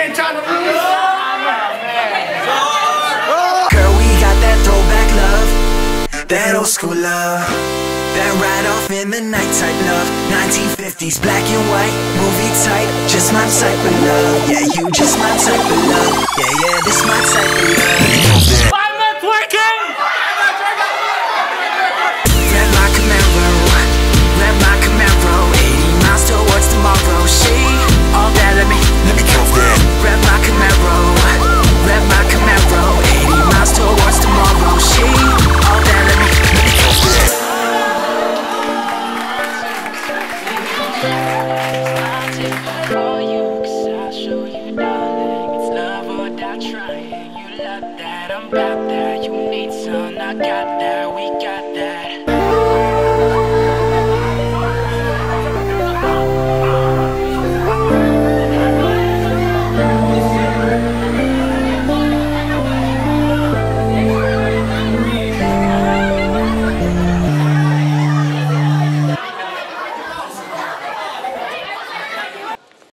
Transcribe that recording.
ain't trying to lose. Girl, we got that throwback love, that old school love, that ride off in the night type love. 1950s, black and white, movie type, just my type of love. Yeah, you just my type of love. Yeah, this my type of love. Why am I twerking? Rev my Camaro, rev my Camaro, 80 miles towards tomorrow. She, all that, let me count that. Rev my Camaro, rev my Camaro, 80 miles towards tomorrow. She, all that, let me count that. I'll take for you, 'cause I'll show you, darling. It's love or die trying. You love that, I'm about that. You need some, I got that, we got that.